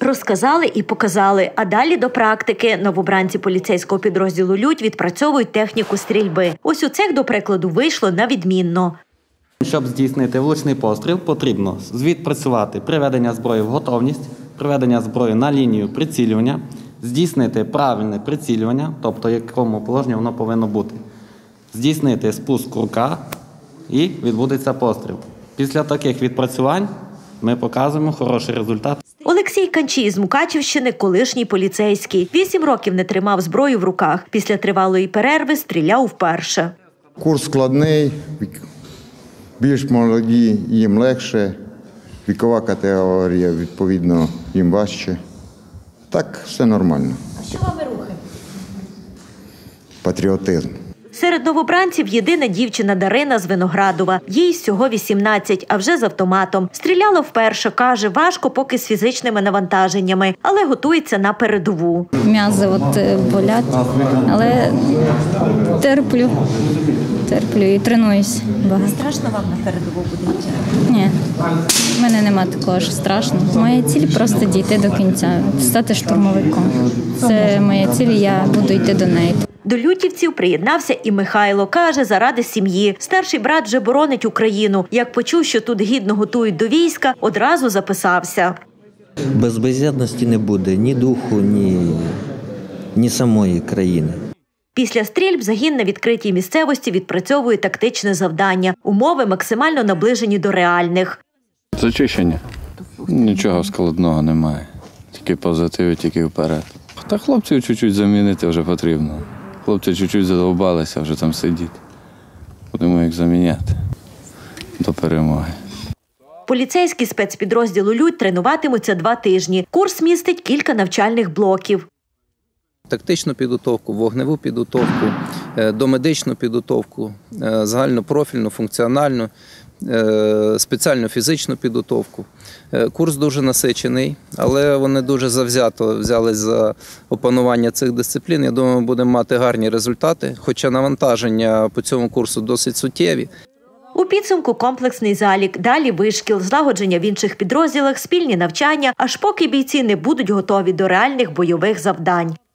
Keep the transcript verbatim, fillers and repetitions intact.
Розказали і показали, а далі до практики. Новобранці поліцейського підрозділу «Людь» відпрацьовують техніку стрільби. Ось у цих, до прикладу, вийшло на відмінно. Щоб здійснити влучний постріл, потрібно відпрацювати приведення зброї в готовність, приведення зброї на лінію прицілювання, здійснити правильне прицілювання, тобто в якому положенні воно повинно бути, здійснити спуск рука і відбудеться постріл. Після таких відпрацювань ми показуємо хороший результат. Олексій Канчій з Мукачівщини – колишній поліцейський. Вісім років не тримав зброю в руках. Після тривалої перерви стріляв вперше. Курс складний, більш молоді, їм легше, вікова категорія, відповідно, їм важче. Так, все нормально. А що вами рухає? Патріотизм. Серед новобранців єдина дівчина Дарина з Виноградова. Їй всього вісімнадцять, а вже з автоматом. Стріляла вперше, каже, важко поки з фізичними навантаженнями, але готується на передову. М'язи от болять, але терплю, терплю і тренуюсь багато. Страшно вам на передову буде йти? Ні, в мене нема такого ж страшного. Моя ціль – просто дійти до кінця, стати штурмовиком. Це моя ціль, я буду йти до неї. До лютівців приєднався і Михайло. Каже, заради сім'ї. Старший брат вже боронить Україну. Як почув, що тут гідно готують до війська, одразу записався. Без без'єдності не буде ні духу, ні, ні самої країни. Після стрільб загін на відкритій місцевості відпрацьовує тактичне завдання. Умови максимально наближені до реальних. Зачищення. Нічого складного немає. Тільки позитив, тільки вперед. Та хлопців чуть-чуть замінити вже потрібно. Хлопці чуть-чуть задовбалися вже там сидіти. Будемо їх заміняти до перемоги. Поліцейські спецпідрозділу «Людь» тренуватимуться два тижні. Курс містить кілька навчальних блоків. Тактичну підготовку, вогневу підготовку, домедичну підготовку, загальнопрофільну, функціональну, спеціальну фізичну підготовку. Курс дуже насичений, але вони дуже завзято взялись за опанування цих дисциплін. Я думаю, ми будемо мати гарні результати, хоча навантаження по цьому курсу досить суттєві. У підсумку комплексний залік, далі вишкіл, злагодження в інших підрозділах, спільні навчання, аж поки бійці не будуть готові до реальних бойових завдань.